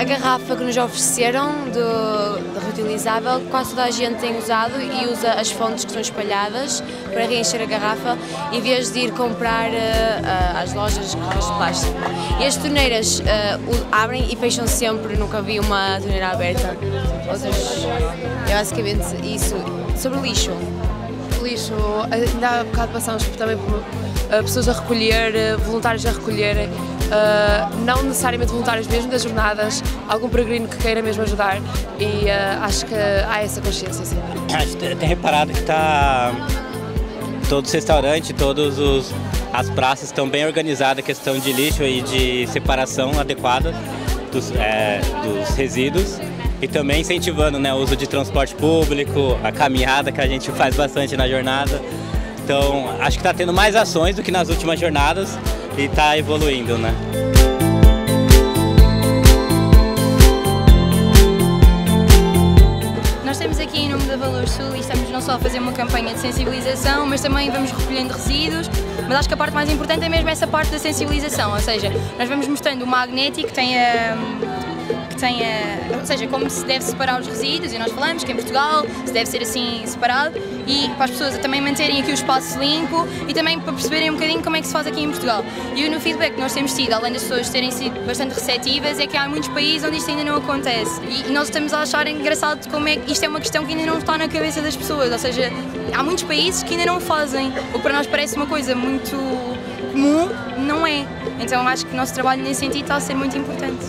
A garrafa que nos ofereceram de reutilizável, quase toda a gente tem usado e usa as fontes que são espalhadas para reencher a garrafa, em vez de ir comprar às lojas garrafas de plástico. E as torneiras abrem e fecham sempre, nunca vi uma torneira aberta. É basicamente isso. Sobre o lixo. Lixo, ainda há bocado passámos também por pessoas a recolher, voluntários a recolherem, não necessariamente voluntários mesmo das jornadas, algum peregrino que queira mesmo ajudar e acho que há essa consciência, sim. Tem reparado que todos os restaurantes, as praças estão bem organizadas, a questão de lixo e de separação adequada dos resíduos. E também incentivando, né, o uso de transporte público, a caminhada que a gente faz bastante na jornada. Então, acho que está tendo mais ações do que nas últimas jornadas e está evoluindo, né? Nós estamos aqui em nome da Valor Sul e estamos não só a fazer uma campanha de sensibilização, mas também vamos recolhendo resíduos, mas acho que a parte mais importante é mesmo essa parte da sensibilização, ou seja, nós vamos mostrando o magnético que tem ou seja, como se deve separar os resíduos, e nós falamos que em Portugal se deve ser assim separado, e para as pessoas também manterem aqui o espaço limpo e também para perceberem um bocadinho como é que se faz aqui em Portugal. E no feedback que nós temos tido, além das pessoas terem sido bastante receptivas, é que há muitos países onde isto ainda não acontece. E nós estamos a achar engraçado como é que isto é uma questão que ainda não está na cabeça das pessoas, ou seja, há muitos países que ainda não fazem, o que para nós parece uma coisa muito comum, não é. Então acho que o nosso trabalho nesse sentido está a ser muito importante.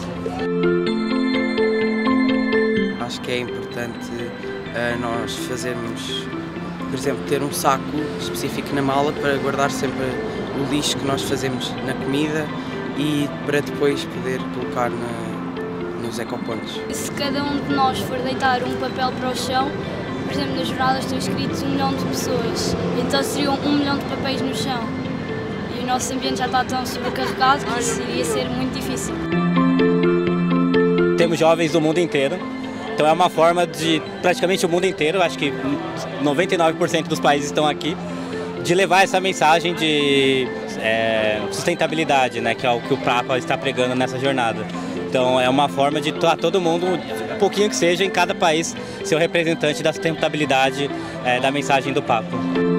Acho que é importante nós fazermos, por exemplo, ter um saco específico na mala para guardar sempre o lixo que nós fazemos na comida e para depois poder colocar nos ecopontos. Se cada um de nós for deitar um papel para o chão, por exemplo, nas jornadas estão escritos 1 milhão de pessoas, então seriam 1 milhão de papéis no chão. E o nosso ambiente já está tão sobrecarregado que isso iria ser muito difícil. Temos jovens do mundo inteiro. Então é uma forma de praticamente o mundo inteiro, acho que 99% dos países estão aqui, de levar essa mensagem de sustentabilidade, né, que é o que o Papa está pregando nessa jornada. Então é uma forma de todo mundo, um pouquinho que seja, em cada país, ser o representante da sustentabilidade da mensagem do Papa.